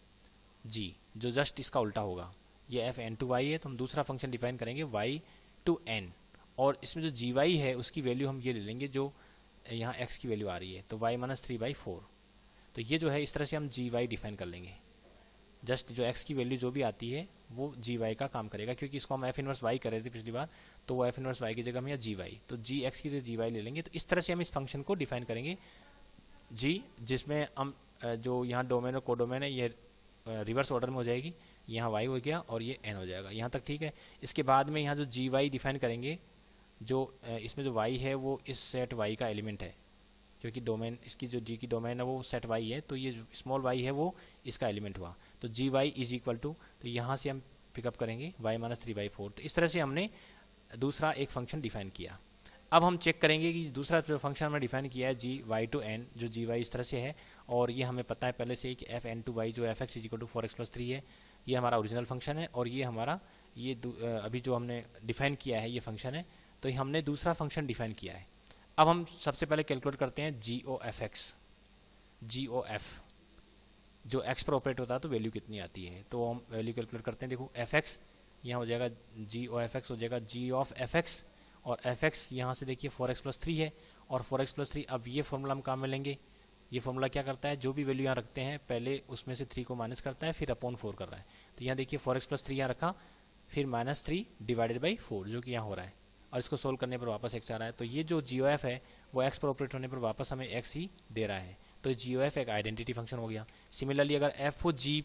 g, जो जस्ट इसका उल्टा होगा। ये f n2y है, तो हम दूसरा फंक्शन डिफाइन करेंगे y टू n, और इसमें जो gy है उसकी वैल्यू हम ये ले लेंगे जो यहाँ x की वैल्यू आ रही है, तो y माइनस 3/4। तो ये जो है इस तरह से हम gy डिफाइन कर लेंगे। जस्ट जो x की वैल्यू जो भी आती है वो gy का काम करेगा, क्योंकि इसको हम f इनवर्स y कर रहे थे पिछली बार, तो वो f इनवर्स y की जगह हम यहाँ gy, तो gx की जगह gy ले लेंगे। तो इस तरह से हम इस फंक्शन को डिफाइन करेंगे g, जिसमें हम जो यहाँ डोमेन और कोडोमेन है ये रिवर्स ऑर्डर में हो जाएगी। यहाँ y हो गया और ये n हो जाएगा, यहाँ तक ठीक है। इसके बाद में यहाँ जो जी वाई डिफाइन करेंगे, जो इसमें जो y है वो इस सेट y का एलिमेंट है, क्योंकि डोमेन इसकी जो g की डोमेन है वो सेट y है, तो ये जो स्मॉल y है वो इसका एलिमेंट हुआ। तो g y is equal to, तो यहाँ से हम पिकअप करेंगे y माइनस 3/4। तो इस तरह से हमने दूसरा एक फंक्शन डिफाइन किया। अब हम चेक करेंगे कि दूसरा जो फंक्शन हमने डिफाइन किया है जी वाई टू एन, जो जी वाई इस तरह से है, और ये हमें पता है पहले से कि एफ एन टू वाई जो f x is equal to 4x+3 है, ये हमारा ओरिजिनल फंक्शन है, और ये हमारा ये अभी जो हमने डिफाइन किया है ये फंक्शन है। तो हमने दूसरा फंक्शन डिफाइन किया है। अब हम सबसे पहले कैलकुलेट करते हैं g o f x, g o f जो एक्स पर ऑपरेट होता है तो वैल्यू कितनी आती है, तो हम वैल्यू कैलकुलेट करते हैं। देखो एफ एक्स यहाँ हो जाएगा, जी ओ एफ एक्स हो जाएगा जी ऑफ एफ एक्स, और एफ एक्स यहाँ से देखिए 4x+3 है, और 4x+3 अब ये फॉर्मूला हम काम में लेंगे। ये फॉर्मूला क्या करता है, जो भी वैल्यू यहाँ रखते हैं पहले उसमें से 3 को माइनस करता है, फिर अपॉन 4 कर रहा है। तो यहाँ देखिए 4x+3 यहाँ रखा, फिर -3 डिवाइडेड बाई 4 जो कि यहाँ हो रहा है, और इसको सोल्व करने पर वापस x आ रहा है। तो ये जो जी ओ एफ है वो x पर ऑपरेट होने पर वापस हमें x ही दे रहा है। तो जी ओ एफ एक आइडेंटिटी फंक्शन हो गया। सिमिलरली अगर एफ ओ जी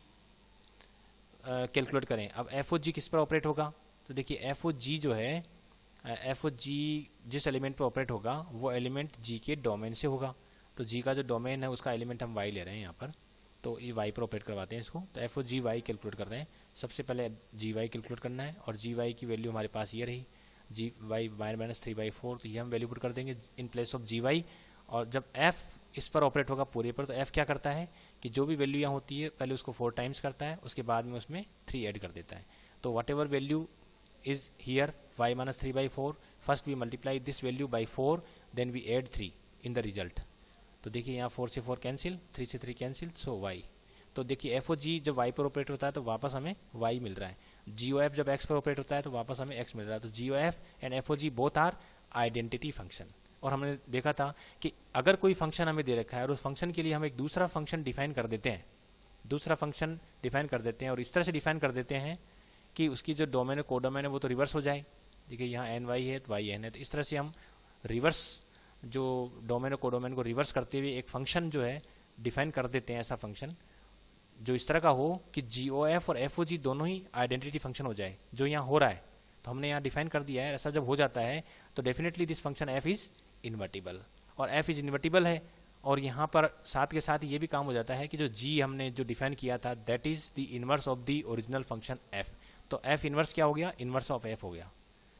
कैलकुलेट करें, अब एफ ओ जी किस पर ऑपरेट होगा, तो देखिए एफ ओ जी जो है, एफ ओ जी जिस एलिमेंट पर ऑपरेट होगा वो एलिमेंट जी के डोमेन से होगा। तो जी का जो डोमेन है उसका एलिमेंट हम वाई ले रहे हैं यहाँ पर, तो ये वाई पर ऑपरेट करवाते हैं इसको। तो f o g y calculate कर रहे हैं, सबसे पहले जी वाई कैलकुलेट करना है, और जी वाई की वैल्यू हमारे पास ये रही जी वाई माइनस 3/4। तो ये हम वैल्यू पुट कर देंगे in place of g y, और जब एफ इस पर ऑपरेट होगा पूरे पर, तो एफ क्या करता है कि जो भी वैल्यू यहाँ होती है पहले उसको 4 टाइम्स करता है, उसके बाद में उसमें 3 ऐड कर देता है। तो whatever value is here y minus 3/4, first we multiply this value by 4, then we add 3 in the result। तो देखिए यहाँ 4 से 4 कैंसिल, 3 से 3 कैंसिल, सो y। तो देखिए एफ ओ जी जब y पर ऑपरेट होता है तो वापस हमें y मिल रहा है, जी ओ एफ जब x पर ऑपरेट होता है तो वापस हमें x मिल रहा है। तो g o f and f o g both are identity function. और हमने देखा था कि अगर कोई फंक्शन हमें दे रखा है और उस फंक्शन के लिए हम एक दूसरा फंक्शन डिफाइन कर देते हैं, दूसरा फंक्शन डिफाइन कर देते हैं और इस तरह से डिफाइन कर देते हैं कि उसकी जो डोमेन है कोडोमेन है वो तो रिवर्स हो जाए। देखिए यहाँ एन वाई है तो वाई एन है, तो इस तरह से हम रिवर्स जो डोमेन और कोडोमेन को रिवर्स करते हुए एक फंक्शन जो है डिफाइन कर देते हैं, ऐसा फंक्शन जो इस तरह का हो कि जी ओ एफ और एफ ओ जी दोनों ही आइडेंटिटी फंक्शन हो जाए, जो यहाँ हो रहा है। तो हमने यहाँ डिफाइन कर दिया है, ऐसा जब हो जाता है तो definitely this function f is invertible, और एफ इज इन्वर्टिबल है। और यहाँ पर साथ के साथ ये भी काम हो जाता है कि जो जी हमने जो डिफाइन किया था that is the inverse of the original function f. तो एफ इनवर्स क्या हो गया, इनवर्स ऑफ एफ हो गया।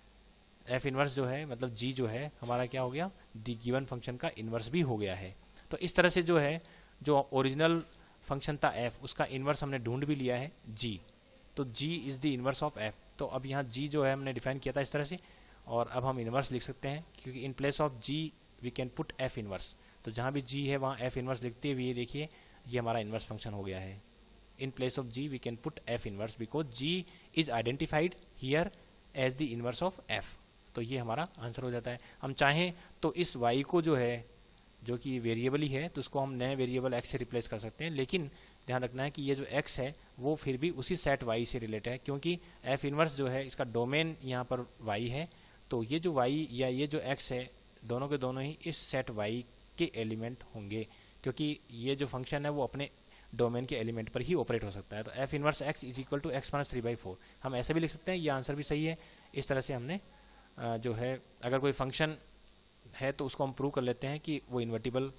एफ इनवर्स जो है मतलब जी जो है हमारा क्या हो गया, दी गिवन फंक्शन का इनवर्स भी हो गया है। तो इस तरह से जो है जो ओरिजिनल फंक्शन था एफ उसका इनवर्स हमने ढूंढ भी लिया है जी। तो g is the inverse of f. तो अब यहाँ जी जो है हमने डिफाइन किया था इस तरह से, और अब हम इनवर्स लिख सकते हैं क्योंकि in place of g we can put f inverse. तो जहाँ भी जी है वहाँ एफ इनवर्स लिखते हुए देखिए ये हमारा इनवर्स फंक्शन हो गया है। in place of g we can put f inverse because g is identified here as the inverse of f। तो ये हमारा आंसर हो जाता है। हम चाहें तो इस y को जो है जो कि वेरिएबल ही है तो उसको हम नए वेरिएबल x से रिप्लेस कर सकते हैं, लेकिन ध्यान रखना है कि ये जो x है वो फिर भी उसी सेट y से रिलेटेड है, क्योंकि f इनवर्स जो है इसका डोमेन यहाँ पर y है। तो ये जो y या ये जो x है दोनों के दोनों ही इस सेट y के एलिमेंट होंगे, क्योंकि ये जो फंक्शन है वो अपने डोमेन के एलिमेंट पर ही ऑपरेट हो सकता है। तो f inverse x is equal to x minus 3/4 हम ऐसे भी लिख सकते हैं, ये आंसर भी सही है। इस तरह से हमने जो है अगर कोई फंक्शन है तो उसको हम प्रूव कर लेते हैं कि वो इन्वर्टिबल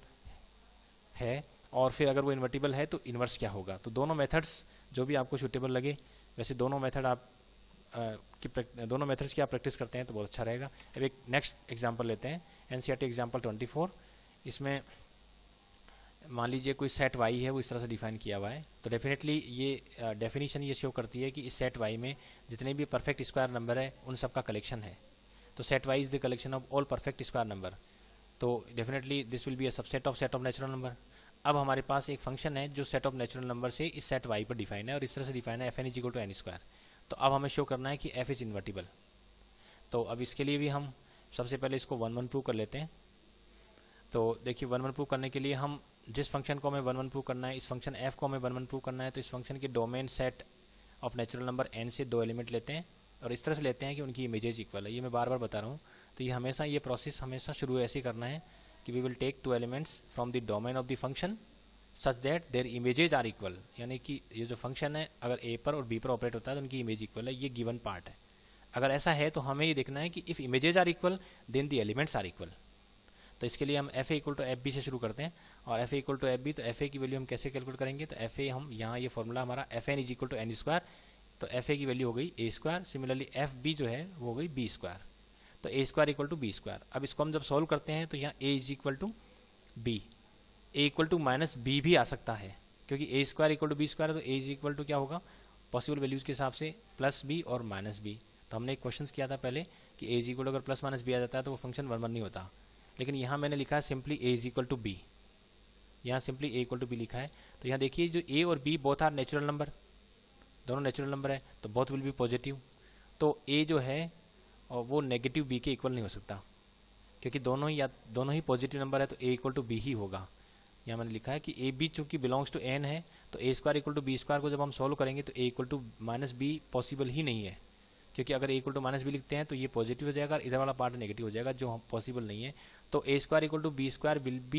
है, और फिर अगर वो इन्वर्टिबल है तो इन्वर्स क्या होगा। तो दोनों मेथड्स जो भी आपको सूटेबल लगे, वैसे दोनों मेथड आप दोनों मेथड्स की आप प्रैक्टिस करते हैं तो बहुत अच्छा रहेगा। अब एक नेक्स्ट एग्जाम्पल लेते हैं, एनसीईआरटी एग्जाम्पल 24। इसमें मान लीजिए कोई सेट वाई है वो इस तरह से डिफाइन किया हुआ है, तो डेफिनेटली ये डेफिनेशन ये शो करती है कि इस सेट वाई में जितने भी परफेक्ट स्क्वायर नंबर है उन सब का कलेक्शन है। तो set y is the collection of all perfect square number, तो definitely this will be a subset of set of natural number. अब हमारे पास एक फंक्शन है जो सेट ऑफ नेचुरल नंबर से इस सेट वाई पर डिफाइन है, और इस तरह से डिफाइन है f n is equal to n square. तो अब हमें शो करना है कि एफ इज इन्वर्टिबल। तो अब इसके लिए भी हम सबसे पहले इसको 1-1 प्रूव कर लेते हैं। तो देखिए 1-1 प्रूव करने के लिए हम जिस फंक्शन को हमें 1-1 प्रूव करना है, इस फंक्शन f को हमें 1-1 प्रूव करना है, तो इस फंक्शन के domain set of natural number n से 2 एलिमेंट लेते हैं और इस तरह से लेते हैं कि उनकी इमेजेस इक्वल है। ये मैं बार बार बता रहा हूँ, तो ये हमेशा ये प्रोसेस हमेशा शुरू ऐसे ही करना है कि we will take 2 elements from the domain of the function such that their images are equal, यानी कि ये जो फंक्शन है अगर ए पर और बी पर ऑपरेट होता है तो उनकी इमेज इक्वल है, ये गिवन पार्ट है। अगर ऐसा है तो हमें ये देखना है कि if images are equal then the elements are equal. तो इसके लिए हम f a equal to f b से शुरू करते हैं, और f a equal to f b, तो एफ ए की वैल्यू हम कैसे कैलकुलेट करेंगे, तो एफ ए हम यहाँ ये फॉर्मूला हमारा f n is equal to n square, तो एफ ए की वैल्यू हो गई a square, similarly f b जो है वो हो गई बी स्क्वायर, तो a square equal to b square. अब इसको हम जब सॉल्व करते हैं तो यहाँ a is equal to b, a equal to minus b भी आ सकता है, क्योंकि a square equal to b square, तो ए इज इक्वल टू क्या होगा पॉसिबल वैल्यूज के हिसाब से प्लस बी और माइनस बी। तो हमने एक क्वेश्चन किया था पहले कि ए इज इक्वल टू अगर प्लस माइनस बी आ जाता है तो वो फंक्शन 1 1 नहीं होता, लेकिन यहाँ मैंने लिखा है simply a is equal to b, यहाँ simply a equal to b लिखा है। तो यहाँ देखिए जो ए और b both are natural number, दोनों नेचुरल नंबर है, तो बोथ विल बी पॉजिटिव, तो ए जो है और वो नेगेटिव बी के इक्वल नहीं हो सकता, क्योंकि दोनों ही पॉजिटिव नंबर है, तो ए इक्वल टू बी ही होगा। यहाँ मैंने लिखा है कि ए बी चूंकि बिलोंग्स टू एन है, तो a square equal to b square को जब हम सॉल्व करेंगे तो a equal to minus b possible ही नहीं है, क्योंकि अगर a equal to minus b लिखते हैं तो ये पॉजिटिव हो जाएगा, इधर वाला पार्ट नेगेटिव हो जाएगा, जो पॉसिबल नहीं है। तो a square equal to b square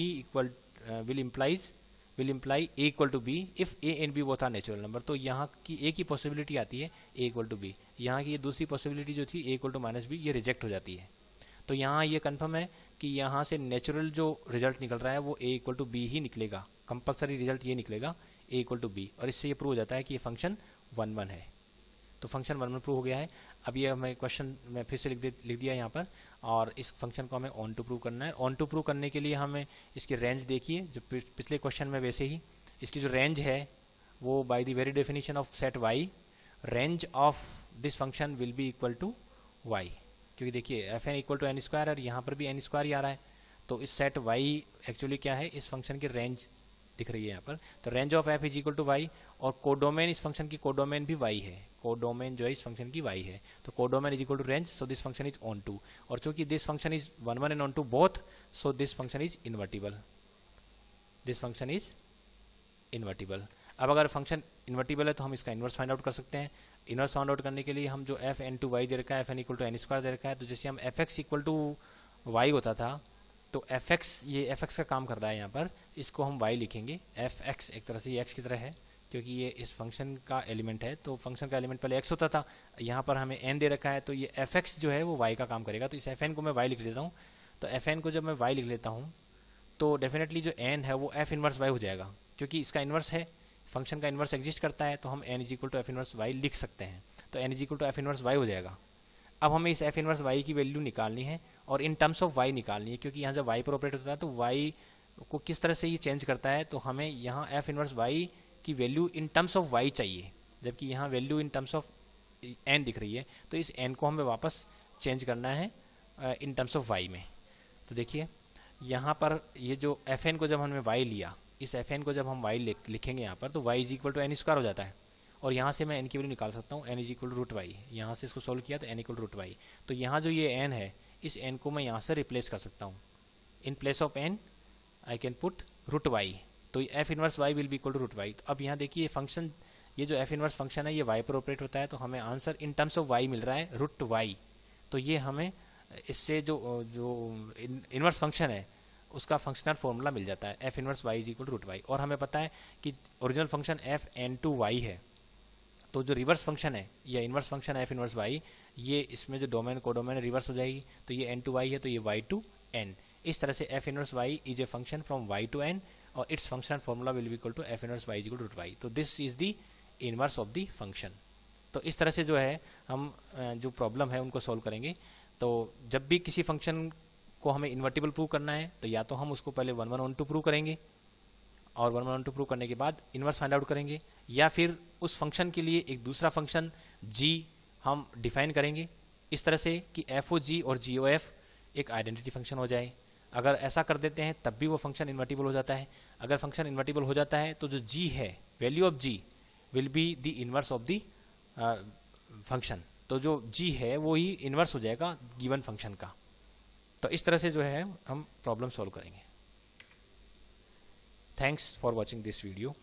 will imply a equal to b if a and b both are natural number. तो यहाँ की ए की पॉसिबिलिटी आती है ए इक्वल टू बी, यहाँ की ये दूसरी पॉसिबिलिटी जो थी a equal to minus b, ये रिजेक्ट हो जाती है। तो यहाँ ये कन्फर्म है कि यहाँ से नेचुरल जो रिजल्ट निकल रहा है वो ए इक्वल टू बी ही निकलेगा, कंपल्सरी रिजल्ट ये निकलेगा ए इक्वल टू बी, और इससे ये प्रूव हो जाता है कि ये फंक्शन 1 1 है। तो फंक्शन 1 1 प्रूव हो गया है। अब ये हमें क्वेश्चन में फिर से लिख दिया यहाँ पर, और इस फंक्शन को हमें ऑन टू प्रूव करना है। ऑन टू प्रूव करने के लिए हमें इसकी रेंज देखिए, जो पिछले क्वेश्चन में वैसे ही इसकी जो रेंज है वो by the very definition of set y, range of this function will be equal to y, क्योंकि देखिए f n equal to n square और यहाँ पर भी एन स्क्वायर ही आ रहा है, तो इस सेट वाई एक्चुअली क्या है, इस फंक्शन की रेंज दिख रही है यहाँ पर। तो range of f is equal to y, और कोडोमेन इस फंक्शन की कोडोमेन भी वाई है, कोडोमेन जो है इस फंक्शन की वाई है, तो codomain is equal to range, so this function is onto, और चूंकि this function is 1 1 and onto both, so this function is invertible, this function is invertible. अब अगर फंक्शन इन्वर्टिबल है तो हम इसका इन्वर्स फाइंड आउट कर सकते हैं। इन्वर्स फाइंड आउट करने के लिए हम जो एफ एन टू वाई दे रखा है, f n equal to n square दे रखा है, तो जैसे हम f x equal to y होता था, तो एफ एक्स, ये एफ एक्स का काम कर रहा है यहाँ पर, इसको हम वाई लिखेंगे, एफ एक्स एक तरह से ये एक्स की तरह है, क्योंकि ये इस फंक्शन का एलिमेंट है, तो फंक्शन का एलिमेंट पहले एक्स होता था, यहाँ पर हमें एन दे रखा है, तो ये एफ एक्स जो है वो वाई का काम करेगा। तो इस एफ एन को मैं वाई लिख लेता हूँ, तो एफ एन को जब मैं वाई लिख लेता हूँ तो डेफिनेटली जो एन है वो एफ इनवर्स वाई हो जाएगा, क्योंकि इसका इन्वर्स है, फंक्शन का इन्वर्स एग्जिस्ट करता है, तो हम n is equal to f inverse y लिख सकते हैं, तो n is equal to f inverse y हो जाएगा। अब हमें इस एफ इनवर्स वाई की वैल्यू निकालनी है और इन टर्म्स ऑफ वाई निकालनी है, क्योंकि यहाँ जब वाई पर ऑपरेट होता है तो वाई को किस तरह से ये चेंज करता है, तो हमें यहाँ एफ इनवर्स वाई की value in terms of y चाहिए, जबकि यहाँ value in terms of n दिख रही है, तो इस एन को हमें वापस चेंज करना है इन टर्म्स ऑफ वाई में। तो देखिए यहाँ पर ये जो एफ एन को जब हमने वाई लिया, इस एफ एन को जब हम वाई लिखेंगे यहाँ पर, तो y is equal to n square हो जाता है, और यहाँ से मैं एन की वैल्यू निकाल सकता हूँ, n is equal to root y, यहाँ से इसको सोल्व किया तो n equal to root y, तो यहाँ जो ये एन है इस एन को मैं यहाँ से रिप्लेस कर सकता हूँ, in place of n I can put root y, तो f inverse y will be equal to root y. तो अब यहाँ देखिए फंक्शन, ये जो एफ इनवर्स फंक्शन है ये वाई पर ऑपरेट होता है, तो हमें answer in terms of y मिल रहा है रूट वाई, तो ये हमें इससे जो इनवर्स फंक्शन है उसका फंक्शनल फॉर्मूला मिल जाता है, f inverse y is equal to root y. और हमें पता है कि original function f N to Y है, तो जो रिवर्स फंक्शन है या inverse function F inverse y, ये इसमें जो डोमेन कोडोमेन रिवर्स हो जाएगी, तो ये एन टू वाई है तो ये वाई टू एन, इस तरह से f inverse y is a function from Y to N, और its functional formula will be equal to f inverse y is equal to root y. तो this is the inverse of the function. तो इस तरह से जो है हम जो प्रॉब्लम है उनको सॉल्व करेंगे। तो जब भी किसी फंक्शन को हमें इन्वर्टिबल प्रूव करना है तो या तो हम उसको पहले 1 1 1 2 प्रूव करेंगे, और 1 1 1 2 प्रूव करने के बाद इन्वर्स फाइंड आउट करेंगे, या फिर उस फंक्शन के लिए एक दूसरा फंक्शन g हम डिफाइन करेंगे इस तरह से कि एफ ओ जी और जी ओ एफ एक आइडेंटिटी फंक्शन हो जाए। अगर ऐसा कर देते हैं तब भी वो फंक्शन इन्वर्टिबल हो जाता है। अगर फंक्शन इन्वर्टिबल हो जाता है तो जो g है, value of g will be the inverse of the function, तो जो g है वो ही इनवर्स हो जाएगा गिवन फंक्शन का। तो इस तरह से जो है हम प्रॉब्लम सॉल्व करेंगे। Thanks for watching this video.